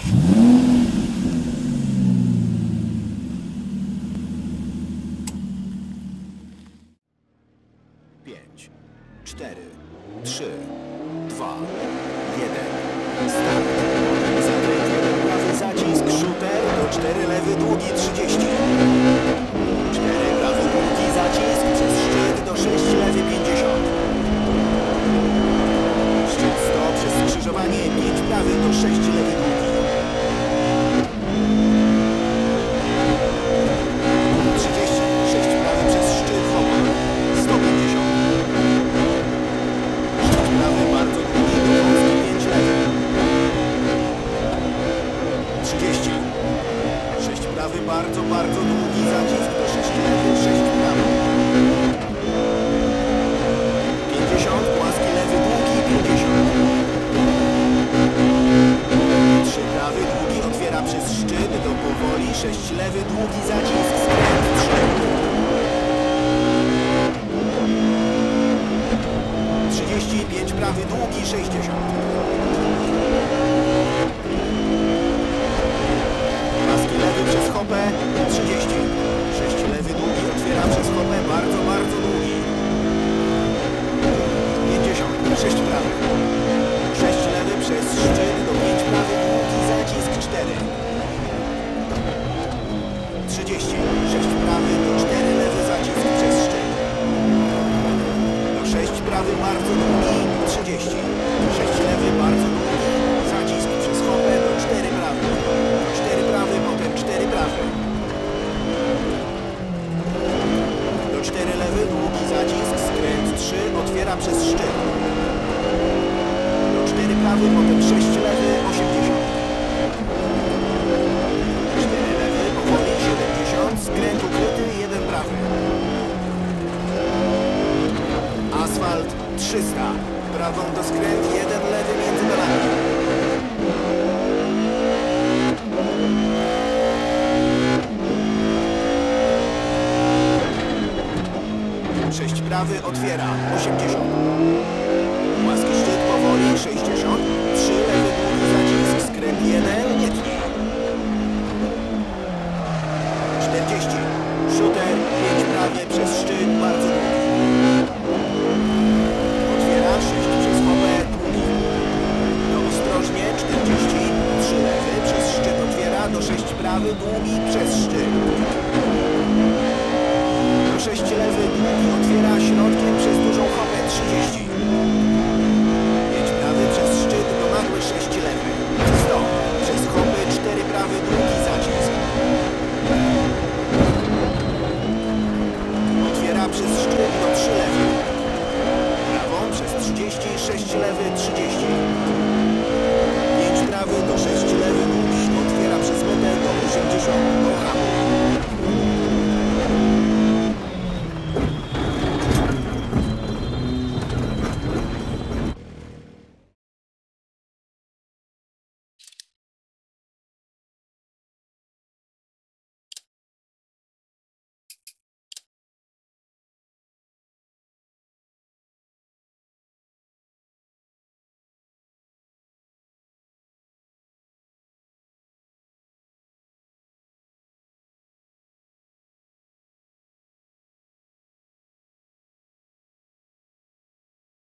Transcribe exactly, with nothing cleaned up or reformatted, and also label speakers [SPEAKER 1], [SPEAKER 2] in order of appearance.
[SPEAKER 1] Pięć, cztery, trzy, dwa, jeden. Start. Zakręt jeden prawy zacisk, shooter do cztery lewy długi trzydzieści. cztery prawy długi zacisk przez szczyt do sześć lewy pięćdziesiąt. Szczyt sto przez skrzyżowanie pięć prawy do sześć lewy długi. trzydzieści. sześć prawy przez szczyt hopa. sto pięćdziesiąt. sześć prawy bardzo długi do wąski pięć lewy. trzydzieści. sześć prawy bardzo, bardzo długi zacisk do sześć lewy, sześć prawy. pięćdziesiąt. Płaski lewy długi pięćdziesiąt. trzy prawy długi otwiera przez szczyt do powoli, sześć lewy długi zacisk, skręt trzy. trzydzieści pięć prawy długi sześćdziesiąt. Paski lewy przez hopę trzydzieści. sześć lewy długi otwiera przez hopę, bardzo, bardzo długi. pięćdziesiąt. sześć prawy. sześć lewy przez szczyt do pięć prawy długi zacisk cztery. trzydzieści. sześć prawy do cztery lewy zacisk przez szczyt. Do sześć prawy bardzo długi trzydzieści. sześć lewy bardzo długi zacisk przez hopę do cztery prawy. Do cztery prawy, potem cztery prawy. Do cztery lewy długi zacisk, skręt trzy otwiera przez szczyt. Do cztery prawy, potem sześć lewy osiemdziesiąt. cztery lewy, powoli siedemdziesiąt, skręt ukryty jeden prawy. Asfalt trzysta. Prawą do skręt jeden lewy między dolami. sześć prawy otwiera osiemdziesiąt. Łaski szczyt powoli sześćdziesiąt. trzy lewy długi zacisk, skręt jeden, nie tnie. czterdzieści. Shooter pięć prawie przez szczyt, bardzo długi. Otwiera sześć przez hopę, długi. No ostrożnie czterdzieści. trzy lewy przez szczyt otwiera do sześć prawy, długi przez szczyt.